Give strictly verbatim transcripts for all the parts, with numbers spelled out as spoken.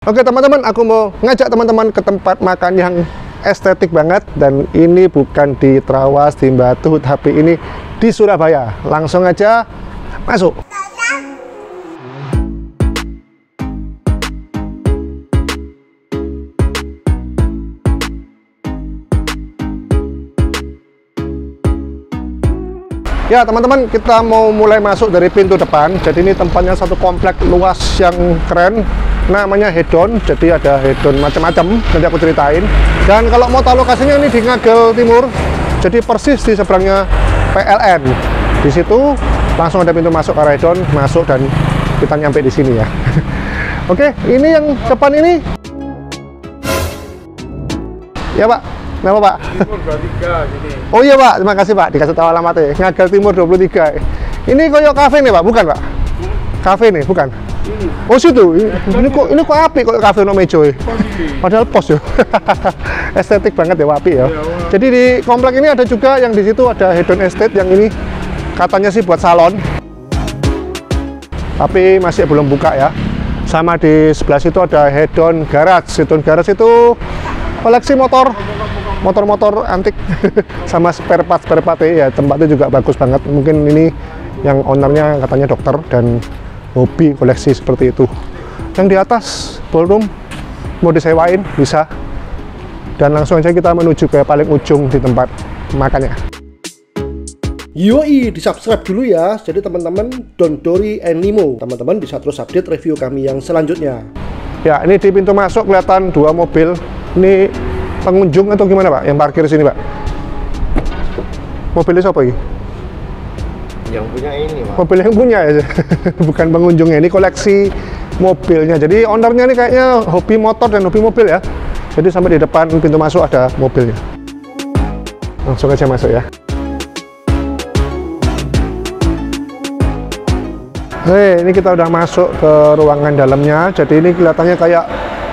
Oke teman-teman, aku mau ngajak teman-teman ke tempat makan yang estetik banget. Dan ini bukan di Trawas, di Batu, tapi ini di Surabaya. Langsung aja masuk. Ya teman-teman, kita mau mulai masuk dari pintu depan. Jadi ini tempatnya satu komplek luas yang keren, namanya Hedon. Jadi ada hedon macam-macam, nanti aku ceritain. Dan kalau mau tahu lokasinya, ini di Ngagel Timur, jadi persis di seberangnya P L N. Di situ langsung ada pintu masuk ke hedon, masuk dan kita nyampe di sini ya. Oke, ini yang depan ini. Ya Pak. Nama Pak? Timur dua puluh tiga sini. Oh iya Pak, terima kasih Pak, dikasih tahu alamatnya. Ngagel Timur dua puluh tiga. Ini koyo kafe nih Pak, bukan Pak? Hmm? Kafe nih, bukan? Ini. Oh situ, ini, ini kok ini kok api kok kafe no mejo ya? Padahal pos ya. Estetik banget ya api ya. Jadi di komplek ini ada juga yang di situ ada Hedon Estate yang ini katanya sih buat salon. Tapi masih belum buka ya. Sama di sebelah situ ada Hedon Garage. Hedon Garage itu koleksi motor. Motor-motor antik sama spare part spare part ya, tempatnya juga bagus banget. Mungkin ini yang ownernya katanya dokter dan hobi koleksi seperti itu. Yang di atas ballroom mau disewain bisa. Dan langsung aja kita menuju ke paling ujung di tempat makannya. Yoi, di subscribe dulu ya. Jadi teman-teman, Don Dory and Nemo, teman-teman bisa terus update review kami yang selanjutnya. Ya, ini di pintu masuk kelihatan dua mobil. Ini pengunjung atau gimana Pak yang parkir sini Pak? Mobilnya siapa ini? Yang punya ini Pak. Mobil yang punya ya, bukan pengunjungnya. Ini koleksi mobilnya. Jadi ownernya ini kayaknya hobi motor dan hobi mobil ya. Jadi sampai di depan pintu masuk ada mobilnya. Langsung aja masuk ya. Hei, ini kita udah masuk ke ruangan dalamnya. Jadi ini kelihatannya kayak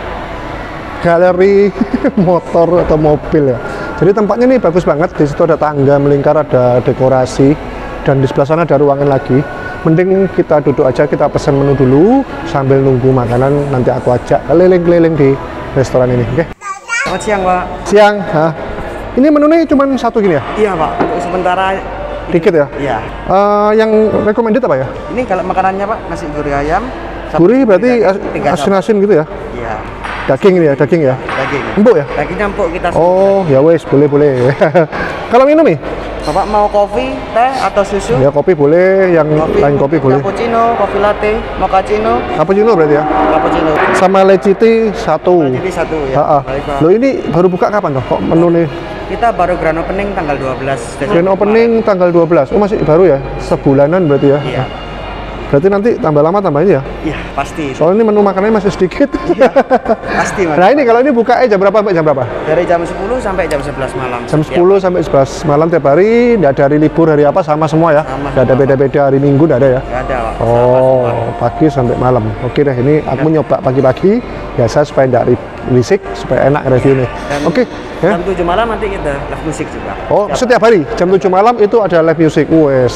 galeri motor atau mobil ya. Jadi tempatnya nih bagus banget. Di situ ada tangga melingkar, ada dekorasi, dan di sebelah sana ada ruangan lagi. Mending kita duduk aja, kita pesan menu dulu sambil nunggu makanan. Nanti aku ajak keliling-keliling di restoran ini. Oke? Selamat siang Pak. Siang. Hah? Ini menunya cuma satu gini ya? Iya Pak. Untuk sementara dikit ya? Iya. Uh, yang recommended apa ya? Ini kalau makanannya Pak, nasi gurih ayam. Gurih berarti asin-asin gitu ya? Iya. Daging ini ya, daging ya? Daging. Empuk ya? Dagingnya empuk kita. Oh, ya wes, boleh boleh. Kalau minum nih? Bapak mau kopi, teh atau susu? Ya kopi boleh, yang kopi, lain kopi boleh. Cappuccino, kopi latte, mochaccino. Cappuccino berarti ya? Cappuccino. Sama leciti satu. Leciti satu ya. Ha -ha. Loh ini baru buka kapan toh? Kok menu nih? Kita baru grand opening tanggal dua belas. Grand opening tanggal dua belas. Oh masih baru ya? Sebulanan berarti ya? Iya. Berarti nanti tambah lama tambah ini ya? Iya, pasti. Soalnya ini menu makanannya masih sedikit. Iya, pasti Mas. Nah ini kalau ini buka eh jam berapa sampai jam berapa? Dari jam sepuluh sampai jam sebelas malam. Jam sepuluh sampai sebelas malam tiap hari, nggak ada hari libur, hari apa, sama semua ya? Sama, nggak ada beda-beda, hari Minggu nggak ada ya? Nggak ada Pak. Oh, pagi sampai malam. Oke deh, ini aku nyoba pagi-pagi, biasa supaya nggak risik, supaya enak reviewnya. Oke. Ya? Jam tujuh malam nanti kita live musik juga. Oh, setiap, setiap hari? Jam tujuh malam itu ada live music? Wes.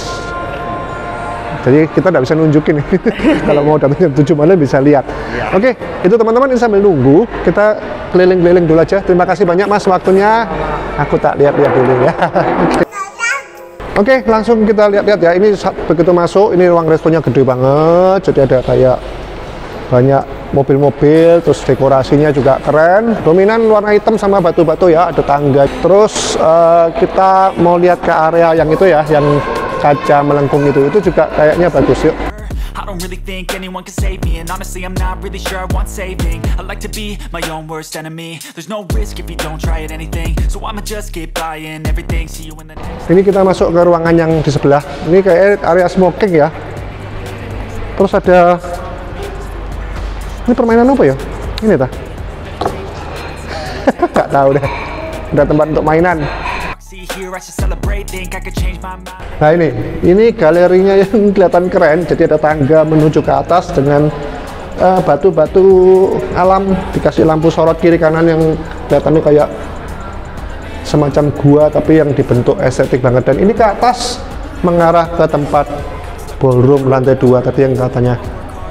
Jadi kita nggak bisa nunjukin kalau mau dapat jam tujuh malam bisa lihat. Ya. Oke, itu teman-teman, ini sambil nunggu kita keliling-keliling dulu aja. Terima kasih banyak Mas waktunya. Aku tak lihat-lihat dulu ya. Oke, langsung kita lihat-lihat ya. Ini begitu masuk, ini ruang restonya gede banget. Jadi ada kayak banyak mobil-mobil, terus dekorasinya juga keren. Dominan warna hitam sama batu-batu ya. Ada tangga. Terus uh, kita mau lihat ke area yang itu ya, yang kaca melengkung itu, itu juga kayaknya bagus yuk. I don't really think anyone can save me, and honestly I'm not really sure I want saving. I like to be my own worst enemy. There's no risk if you don't try at anything, so I'ma just keep buying everything. See you in the next. Ini kita masuk ke ruangan yang di sebelah. Ini kayak area smoking ya. Terus ada ini permainan apa ya? Ini tah? Gak tahu deh. Ada tempat untuk mainan. Nah ini, ini galerinya yang kelihatan keren. Jadi ada tangga menuju ke atas dengan batu-batu uh, alam, dikasih lampu sorot kiri kanan yang kelihatannya kayak semacam gua tapi yang dibentuk estetik banget. Dan ini ke atas mengarah ke tempat ballroom lantai dua tadi yang katanya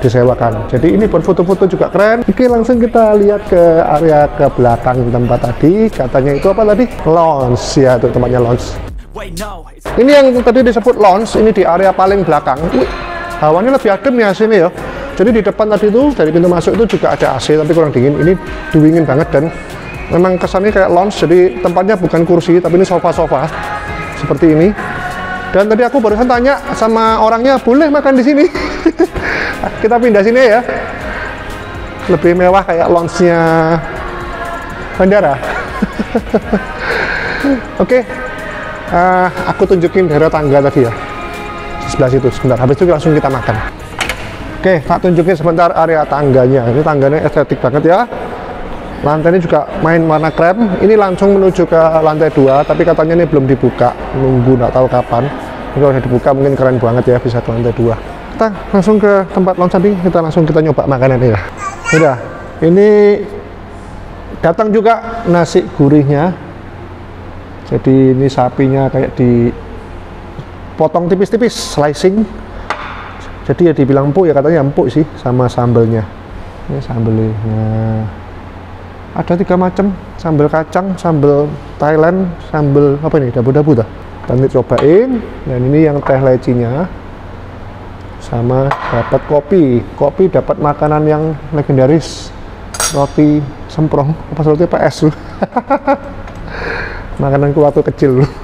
disewakan. Jadi ini buat foto-foto juga keren. Oke, langsung kita lihat ke area ke belakang tempat tadi. Katanya itu apa tadi? Lounge ya, itu tempatnya lounge. Ini yang tadi disebut lounge, ini di area paling belakang. Wih, hawanya lebih adem ya sini ya. Jadi di depan tadi itu dari pintu masuk itu juga ada A C tapi kurang dingin. Ini dingin banget dan memang kesannya kayak lounge. Jadi tempatnya bukan kursi tapi ini sofa-sofa seperti ini. Dan tadi aku barusan tanya sama orangnya, boleh makan di sini? Kita pindah sini ya. Lebih mewah kayak lounge-nya bandara. Oke, okay. uh, aku tunjukin daerah tangga tadi ya. Sebelah situ, sebentar. Habis itu langsung kita makan. Oke, okay, tak tunjukin sebentar area tangganya. Ini tangganya estetik banget ya. Lantainya juga main warna krem. Ini langsung menuju ke lantai dua, tapi katanya ini belum dibuka. Nunggu nggak tahu kapan. Ini kalau udah dibuka mungkin keren banget ya, bisa ke lantai dua. Kita langsung ke tempat lounge tadi. Kita langsung kita nyoba makanannya ya. Udah, ini datang juga nasi gurihnya. Jadi ini sapinya kayak dipotong tipis-tipis, slicing. Jadi ya dibilang empuk ya, katanya empuk sih, sama sambelnya. Ini sambelnya. Nah, ada tiga macam, sambal kacang, sambal Thailand, sambal apa ini, dabu-dabu dah. Nanti cobain. Dan ini yang teh lecinya, sama dapat kopi. Kopi dapat makanan yang legendaris, roti semprong, apa roti P S lu. Makananku waktu kecil lu.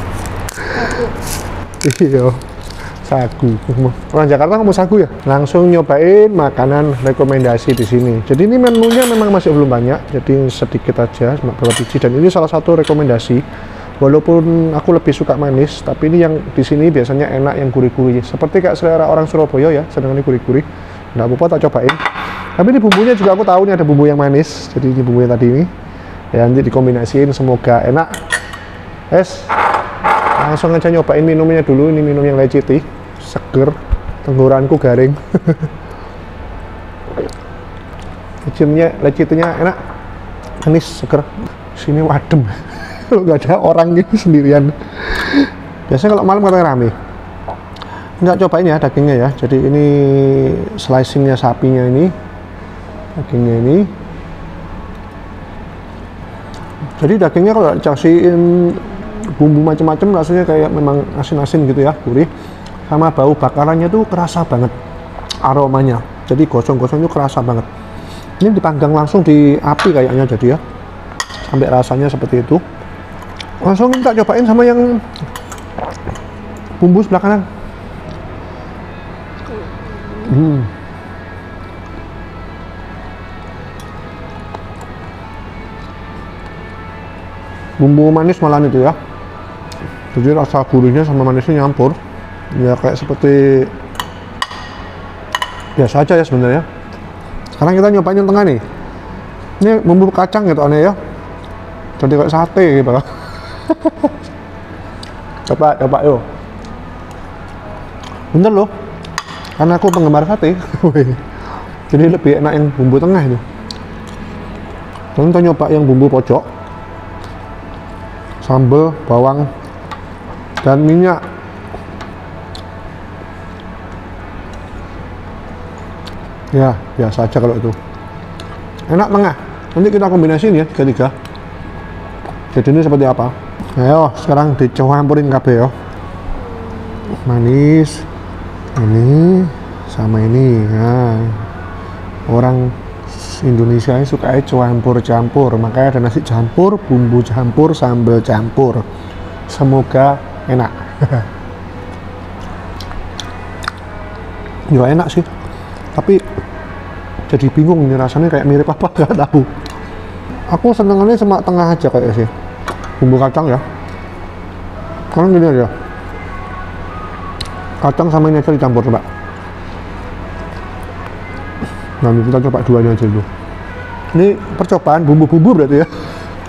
Iya, sagu. Orang Jakarta ngomong sagu ya. Langsung nyobain makanan rekomendasi di sini. Jadi ini menunya memang masih belum banyak, jadi sedikit aja, beberapa biji. Dan ini salah satu rekomendasi. Walaupun aku lebih suka manis, tapi ini yang di sini biasanya enak yang gurih-gurih. Seperti kayak selera orang Surabaya ya, sedangkan ini gurih-gurih. Nggak apa-apa, tak cobain. Tapi ini bumbunya juga aku tahu ini ada bumbu yang manis. Jadi ini bumbunya tadi ini. Ya nanti dikombinasiin, semoga enak. Es. Langsung aja nyobain minumnya dulu. Ini minum yang leci tea, seger, tenggorokanku garing. Lecimnya, leci tea-nya enak, manis, seger. Sini adem. Kalau nggak ada orang gitu sendirian. Biasanya kalau malam katanya rame. Nggak cobain ya dagingnya ya. Jadi ini slicingnya sapinya ini, dagingnya ini. Jadi dagingnya kalau dikasihin bumbu macam-macam rasanya kayak memang asin-asin gitu ya, gurih. Sama bau bakarannya tuh kerasa banget aromanya. Jadi gosong-gosong itu kerasa banget. Ini dipanggang langsung di api kayaknya jadi ya. Sampai rasanya seperti itu. Langsung kita cobain sama yang bumbu sebelah kanan. Hmm. Bumbu manis malah itu ya. Jadi rasa gurihnya sama manisnya nyampur. Ya kayak seperti biasa aja ya sebenarnya. Sekarang kita nyobain yang tengah nih. Ini bumbu kacang gitu aneh ya. Jadi kayak sate gitu. Coba, coba yuk. Bener loh. Karena aku penggemar sate. Jadi lebih enak yang bumbu tengah itu. Dan kita nyoba yang bumbu pojok. Sambal, bawang, dan minyak. Ya, biasa aja kalau itu. Enak tengah. Nanti kita kombinasiin ya, ketiga. Jadi ini seperti apa? Ayo, sekarang dicampurin kabeh ya. Manis. Ini sama ini. Nah, orang Indonesia suka campur-campur, makanya ada nasi campur, bumbu campur, sambal campur. Semoga enak. Ya enak sih, tapi jadi bingung ini rasanya kayak mirip apa, gak tahu. Aku senengannya cuma tengah aja kayak sih, bumbu kacang ya. Sekarang gini aja, kacang sama ini aja dicampur coba. Nanti kita coba duanya aja dulu. Ini percobaan bumbu-bumbu berarti ya.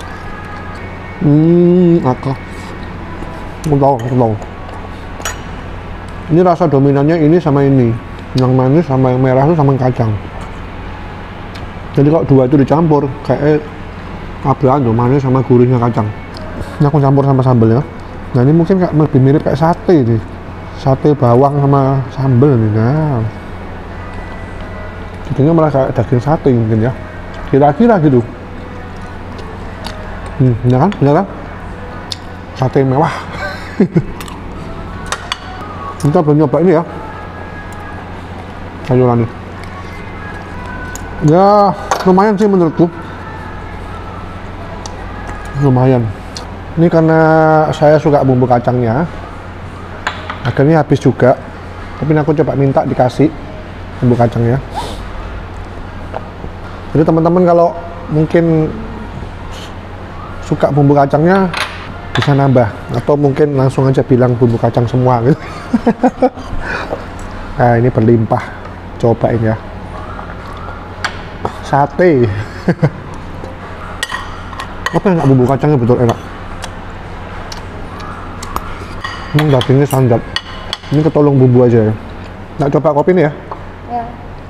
Hmm, aku tahu, aku tahu. Ini rasa dominannya ini sama ini, yang manis sama yang merah itu sama yang kacang. Jadi kalau dua itu dicampur kayak abelan tuh, manis sama gurihnya kacang. Ini aku campur sama sambal ya. Nah ini mungkin kayak lebih mirip kayak sate nih, sate bawang sama sambal nih. Nah, dagingnya malah kayak daging sate mungkin ya, kira-kira gitu. Hmm, bener kan, bener kan? Sate mewah. Kita belum nyoba ini ya, sayuran ini. Ya lumayan sih menurutku, lumayan. Ini karena saya suka bumbu kacangnya, akhirnya habis juga. Tapi aku coba minta dikasih bumbu kacangnya. Jadi teman-teman kalau mungkin suka bumbu kacangnya bisa nambah, atau mungkin langsung aja bilang bumbu kacang semua gitu. Nah ini berlimpah, cobain ya. Sate. Apa enak, bumbu kacangnya betul enak. Hmm, dagingnya sandap. Ini ketolong bumbu aja ya. Nak coba kopi nih ya? Ya.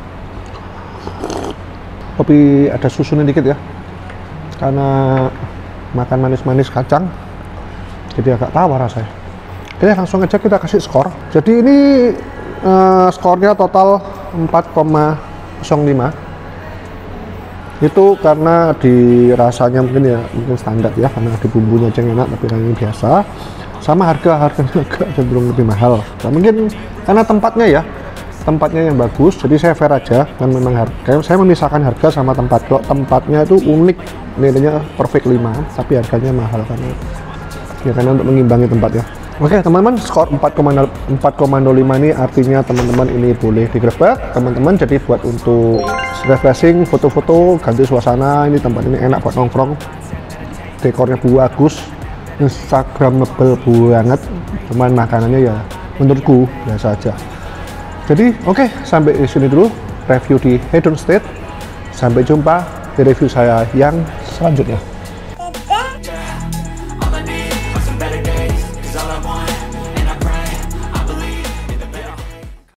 Kopi ada susunya dikit ya. Karena makan manis-manis kacang, jadi agak tawar rasanya. Oke, langsung aja kita kasih skor. Jadi ini uh, skornya total empat koma nol lima. Itu karena di rasanya mungkin ya mungkin standar ya, karena di bumbunya aja enak, tapi yang ini biasa. Sama harga harganya agak cenderung lebih mahal. Nah, mungkin karena tempatnya ya, tempatnya yang bagus, jadi saya fair aja. Kan memang harga, saya memisahkan harga sama tempat. Kalau tempatnya itu unik, nilainya perfect lima, tapi harganya mahal karena ya karena untuk mengimbangi tempat ya. Oke teman-teman, skor empat koma nol lima ini artinya teman-teman ini boleh digerebek teman-teman, jadi buat untuk refreshing, foto-foto, ganti suasana. Ini tempat ini enak buat nongkrong, dekornya bagus, instagramable banget. Cuman makanannya ya menurutku biasa aja. Jadi oke, sampai di sini dulu review di Hedon Estate. Sampai jumpa di review saya yang selanjutnya.